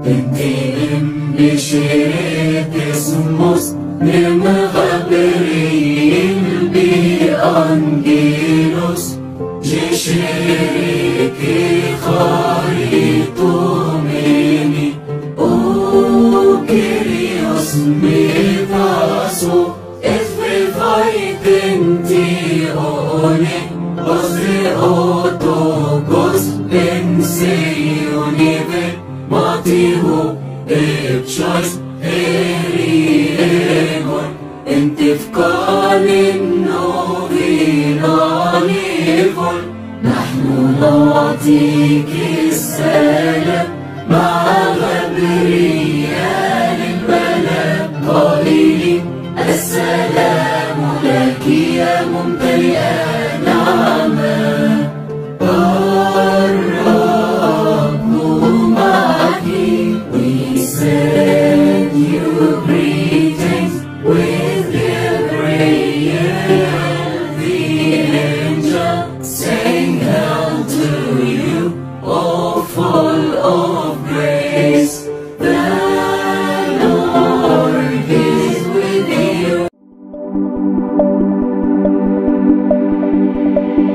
Bisheritismus nem Gabriel bi Angelos Jesheriki Charitomeni O Kyrios Metaso Esvevaitinti One Osre Otokos Enseionive Matihu Epchois Eriegon انتفقان النوفيرانيفون نحن نعطيك السلام مع غبريال الملك قائلين السلام لك يا ممتلئة نعمة الرب معك we send you greetings with Gabriel the angel saying hail to you all full of grace the Lord is with you